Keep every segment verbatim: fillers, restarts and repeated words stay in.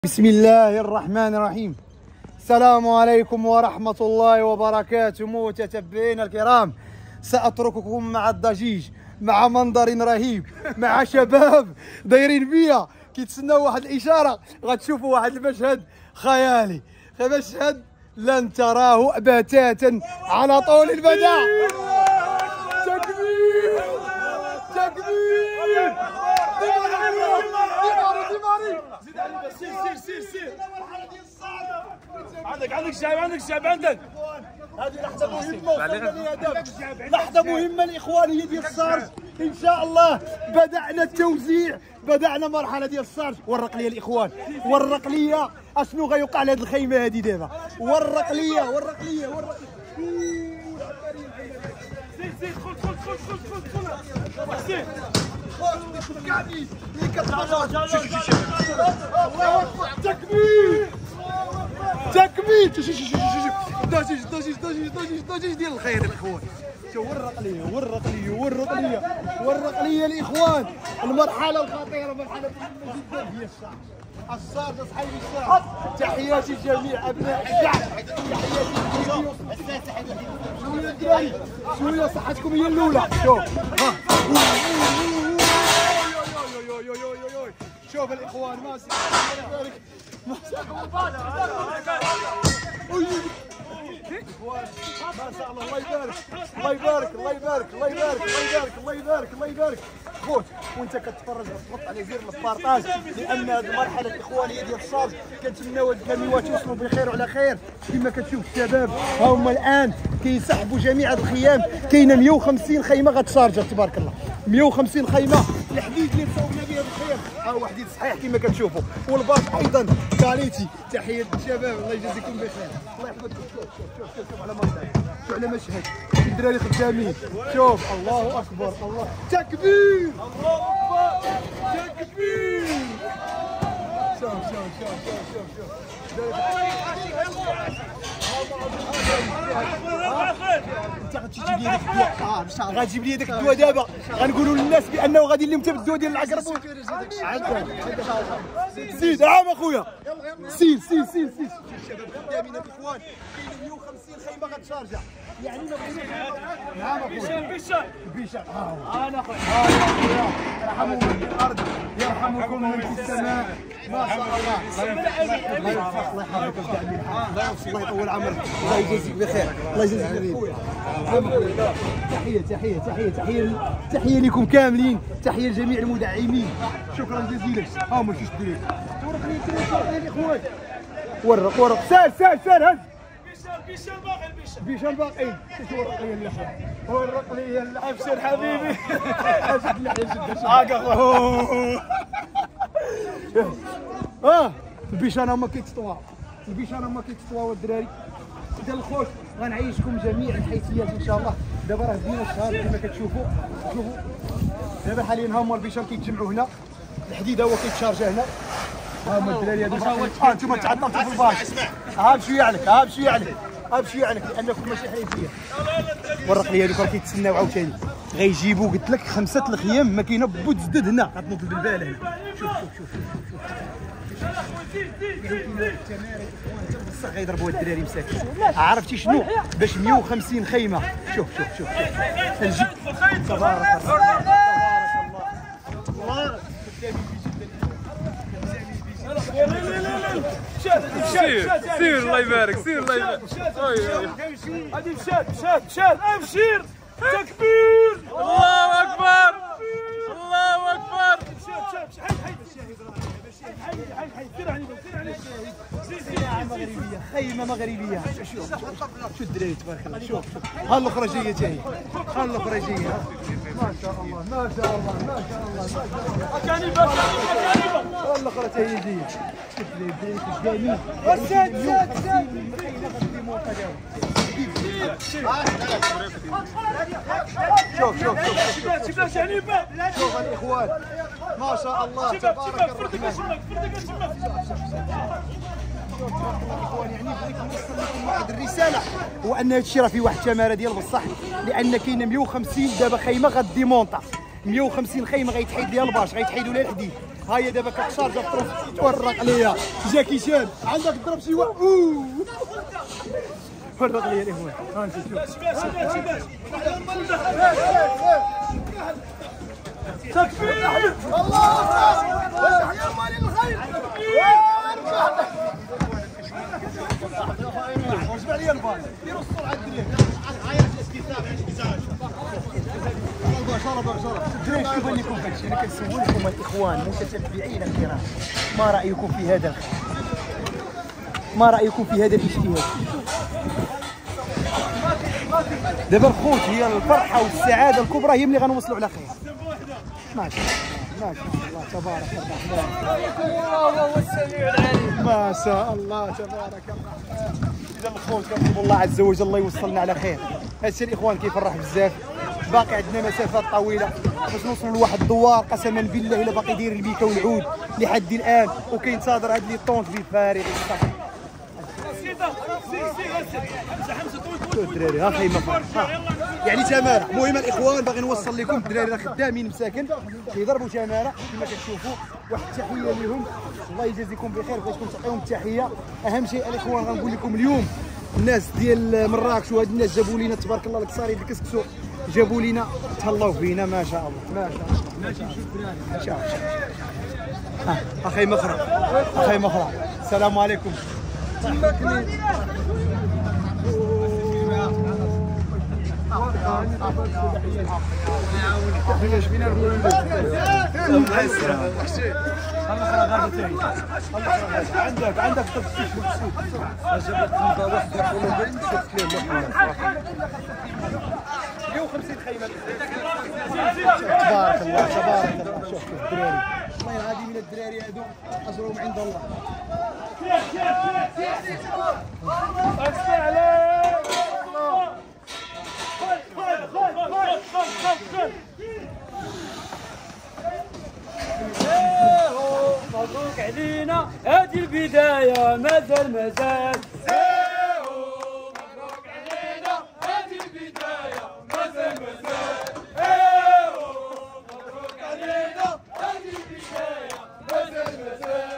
بسم الله الرحمن الرحيم. السلام عليكم ورحمة الله وبركاته. متتبعينا الكرام، سأترككم مع الضجيج، مع منظر رهيب، مع شباب دايرين بيا كيتسناو واحد الإشارة. غتشوفوا واحد المشهد خيالي، مشهد لن تراه بتاتا على طول المدى. تكبير تكبير. سير سير سير عندك عندك شعب عندك شعب عندك. هذه لحظة مهمة، لحظة مهمة الإخوانية ديال الصارج. إن شاء الله بدأنا التوزيع، بدأنا مرحلة ديال الصارج. ورق لي الإخوان، ورق لي أشنو غيوقع لهاد الخيمة هادي دابا. ورق لي ورق لي ورق لي. سير سير خذ خذ خذ خذ خذ خذ سير. تكبير تكبير. ضجيج ضجيج ضجيج ضجيج ضجيج ديال الخير الاخوان. شوف ورق لي ورق لي ورق لي ورق لي الاخوان. المرحله الخطيره، مرحله مهمه جدا هي الصارج. الصارج اصحابي الصارج. تحياتي لجميع ابناء الشعب، تحياتي. شويه الدراري، شويه صحتكم هي الاولى. شوف ها شوف الاخوان ماسك ما شاء الله الله يبارك الله يبارك الله يبارك الله يبارك الله يبارك الله يبارك الله يبارك. خوت وانت كتفرج تضغط على زر البارطاج، لان هذه المرحله الاخوانيه ديال الصارج كنتمناو هاد الكاميوات يوصلوا بخير وعلى خير. كما كتشوف الشباب ها هما الان كيسحبوا جميع هاد الخيام. كاينه مئة وخمسين خيمه غتشارجا تبارك الله، مئة وخمسين خيمه. الحديد اللي تصاوبنا به بخير ها هو حديد صحيح كما كتشوفوا، والباص ايضا كاليتي. تحيه للشباب، الله يجازيكم بخير، الله يحفظكم. شوف شوف شوف شوف على منظر، شوف على مشهد الدراري خدامين. شوف الله اكبر، الله تكبير، الله اكبر تكبير. شوف شوف شوف شوف شوف انت غتجيب لي داك الدواء، غتجيب لي داك الدواء دابا. غنقولوا للناس بانه غادي نلم حتى بالدواء ديال العقرب. زيد عام اخويا، سيل سيل سيل سيل. الشباب خدامين الاخوان، كاين مئة وخمسين خيمه غتشارجا. يعني ما بغيناش نعم اخويا بيشار بيشار. ها انا اخويا، ها يا اخويا، ارحموا من في الارض يرحمكم من في السماء. ما شاء الله، الله يوفقك، الله يحفظك ويجعل الله يطول عمرك، الله يجازيك بخير، الله يجازيك بخير. تحيه تحيه تحيه تحيه تحيه لكم كاملين، تحيه لجميع المدعمين، شكرا جزيلا. ها هما شوف الدراري، ورق لي التليفون الاخوان، ورق ورق سال سال سال. هز بيشار باقي البيشار بيشار باقي. ورق لي اللحم، ورق لي اللحم. ابشر حبيبي. شد اللحم، شد هاك اخويا. اه البيشان هما كيتطواو، البيشان هما كيتطواو الدراري ديال الخوت. غنعيشكم جميع الحيثيات ان شاء الله. دابا راه بدينا الشهر كما كتشوفوا. شوفوا دابا حاليا ها هما البيشان كيتجمعوا هنا، الحديد هو كيتشارجا هنا. ها هما الدراري هادو. ها انتم تعطلتوا في الباص. ها بشويه عليك، ها بشويه عليك، ها بشويه عليك، لانكم ماشي حيثيه. ورق لي هادوك راه كيتسناو عاوتاني، غيجيبوا قلت لك خمسه الخيام. ما كاينه بود زدد هنا، غتنوض بالبال هنا. شوف شوف شوف بصح غيضربوا الدراري مساكين. عرفتي شنو؟ باش مئة وخمسين خيمه. شوف شوف شوف شوف الجي تبارك الله تبارك الله. سير سير الله يبارك، سير الله يبارك. هادي مشات مشات مشات. ابشر تكبير، الله اكبر الله اكبر. مشات مشات حيد حيد حيد حيد حيد سير عليه سير عليه. سياحة مغربية، خيمة مغربية. شوف شوف الدراري تبارك الله. شوف شوف ها الاخرى جاية تاهي، ها الاخرى جاية. ما شاء الله ما شاء الله ما شاء الله ما شاء الله. كانيبا كانيبا ها الاخرى تاهي جاية. شوف الدراري خدامين. ساد ساد ساد. شوف شوف شوف شوف كانيبا. شوف الاخوان ما شاء الله تبارك الرحمن. الاخوان يعني بغيت نوصل لكم واحد الرساله، هو ان هذا الشيء راه فيه واحد الثمره ديال بصح، لان كاينه مئة وخمسين دابا خيمه غديمونطا. مية وخمسين خيمه غيتحيد ليها الباش، غيتحيدوا لها الحديد. ها هي دابا كتشارجا بطروس تورق عليا جا كيشان عندك تضرب شي واحد اوه فرق ليا الاخوان. ها انت شوف تكفير الله يا مالي الخير وجبع لي البال ديروا السرعه الدراري عاير الاستثناء عندك مزاج شرب شرب الدراري شنو بان لكم هادشي؟ انا كنسولكم الاخوان المتتبعين الكرام ما رايكم في هذا الخير؟ ما رايكم في هذا الاجتهاد؟ دابا الخوت هي الفرحه والسعاده الكبرى هي ملي غنوصلوا على خير. ما شاء الله ما شاء الله تبارك الرحمن الله هو السميع العليم ما شاء الله تبارك الرحمن. اذا الخوت كنطلبوا الله عز وجل الله يوصلنا على خير. هادشي الاخوان كيفرح بزاف. باقي عندنا مسافات طويله باش نوصلوا لواحد الدوار قسما بالله الا باقي داير البيكه والعود لحد الان وكينتظر هاد لي طونط بفارغ الصبر. الدراري ها خيمه يعني تماره. المهم الاخوان باغي نوصل لكم الدراري راه خدامين مساكن كيضربوا تماره كما كتشوفوا. واحد التحيه لهم الله يجازيكم بخير بغيتكم تعطيهم التحيه. اهم شيء الاخوان غنقول لكم اليوم الناس ديال مراكش وهاد الناس جابوا لنا تبارك الله الكساري الكسكسو جابوا لنا تهلاو فينا ما شاء الله ما شاء الله. ماشي نشوف الدراري شوف شوف ها اخي مخرج اخي مخرج السلام عليكم. عندك عندك تفتيش مقصود جبت خمسة واحد يقولوا بين ست كيلو مية وخمسين خيمة تبارك الله تبارك الله. شوف الدراري والله العظيم من الدراري هذو اجرهم عند الله. مبروك علينا هذه البداية مازال مازال. مبروك علينا هذه البداية مازال مازال. مبروك علينا هذه البداية مازال مازال.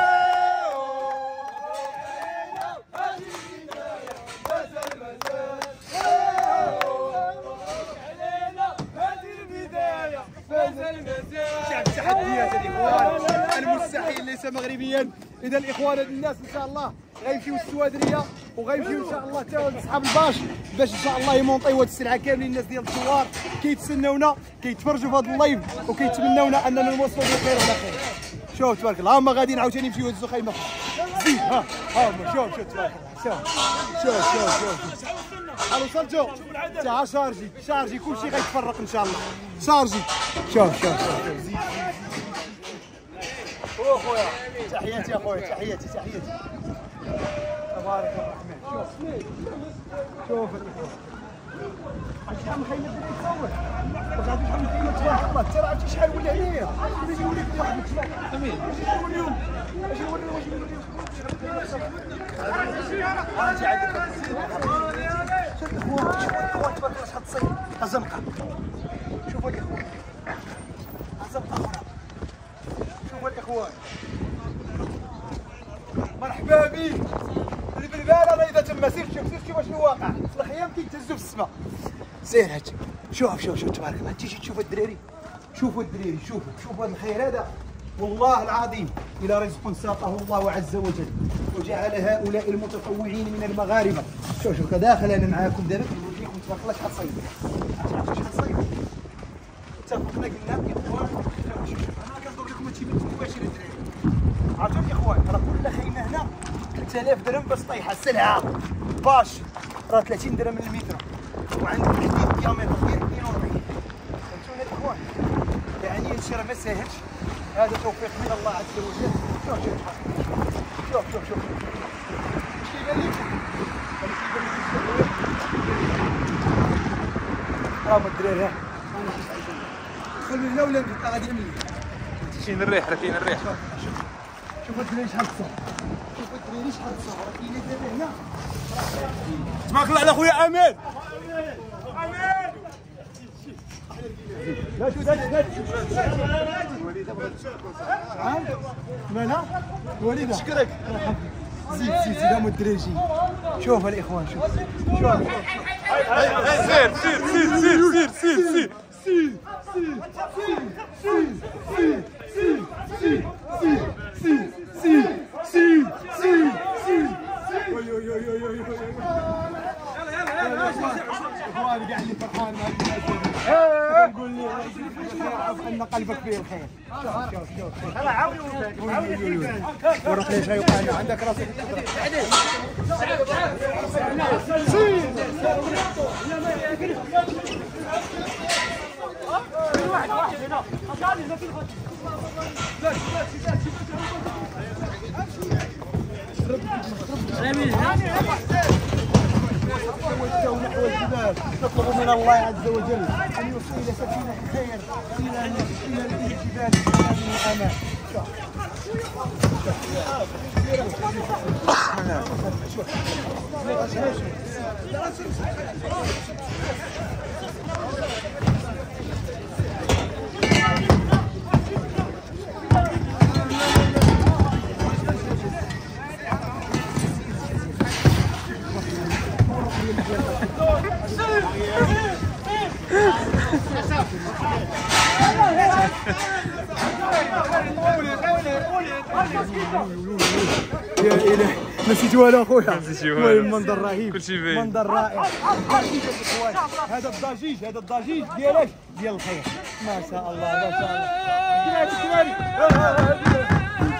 تحديات الاخوان المستحيل ليس مغربيا. اذا الاخوان هاد الناس ان شاء الله غيمشيو السوادريه وغيمشيو ان شاء الله حتى اصحاب الباش باش ان شاء الله يمونطيو هاد السلعه كاملين. الناس ديال الثوار كيتسناونا كيتفرجوا في هذا اللايف وكيتمناونا اننا نوصلوا بخير وعلى خير. شوف تبارك الله هما غاديين عاوتاني يمشيو يهزوا خيمه زيد ها ها شوف شوف تبارك الله شوف شوف شوف شوف شحال وصلتوا؟ تا شارجي شارجي كلشي غيتفرق ان شاء الله شارجي. شوف شوف شوف زيد او خويا تحياتي اخويا تحياتي تحياتي تبارك الرحمن. شوف شوف الاخوان شحال من خيمه بدات تصور واش عرفتي شحال من خيمه تبارك الله حتى راه عرفتي شحال ولا هنايا باش يوريك واحد الشباب امين باش نوريهم باش نوريهم باش نوريهم انت عندك شوف الاخوان شوفوا الاخوان تبارك الله شحال تصيد الزنقه. شوفوا الاخوان الزنقه اخرى. شوفوا الاخوان مرحبا بك البلبال. انا اذا تم سير شوف سير شوف شنو واقع في الخيام كيتهزوا في السماء. زين هاد شوف شوف شوف تبارك الله تيجي تشوف الدراري شوفوا الدراري شوفوا شوفوا هذا الخير هذا والله العظيم الى رزق ساقه الله عز وجل وجعل هؤلاء المتطوعين من المغاربه. شوف شوف كداخل انا معاكم دابا كنقول لكم تبارك الله شحال صيد شحال صيد اتفقنا قلنا يا اخوان. شوف شوف انا كنضرب لكم هادشي مباشر الدراري. عرفتوا يا اخوان راه كل خيمه هنا ثلاثة آلاف درهم باش طيحه السلعه باش راه ثلاثين درهم للمتر وعندك الحديد ديامتر ديال اثنين وأربعين. فهمتونا الاخوان يعني هادشي راه ما ساهلش. هذا توفيق من الله عز وجل. شوف شوف شوف شوف شوف اش كيبان لك راه الدراري ها دخل من هنا ولا نبقى غادي من هنا كاين الريح راه كاين الريح. شوف الدراري شحال تصور شوف الدراري شحال تصور راه كاين دابا هنا تبارك الله على خويا امين امين. مالها وليده شكرك زيد زيد زيد مدريجي شوف الاخوان شوف شوف سير سير سير سير سير سير سير نقول لي ان قلبك فيه الخير شوف شوف شوف ورق ليش هيوقع عندك راسك واحد واحد هنا نحو الجبال نطلب من الله عز وجل ان يوصل سفينه الخير الى الى الجبال هذه الامان يا إلهي نسيت والو اخويا المهم منظر رهيب كلشي باين منظر رائع هذا الضجيج هذا الضجيج ديالك ديال الخير ما شاء الله ما شاء الله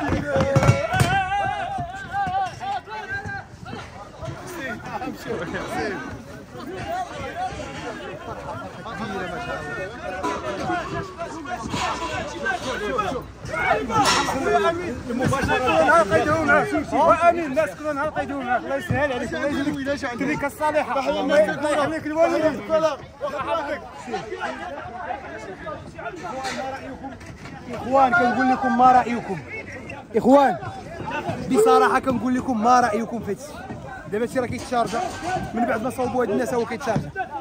وامين الناس كلها نهار قيدوا معاك الله يسهل عليك الله يجزيك كذيك الصالحه الله يخليك الوالدين اخوان كنقول لكم ما رايكم اخوان بصراحه كنقول لكم ما رايكم في هادشي دابا هادشي راه كيتشارجا من بعد ما صوبوا هاد الناس هو كيتشارجا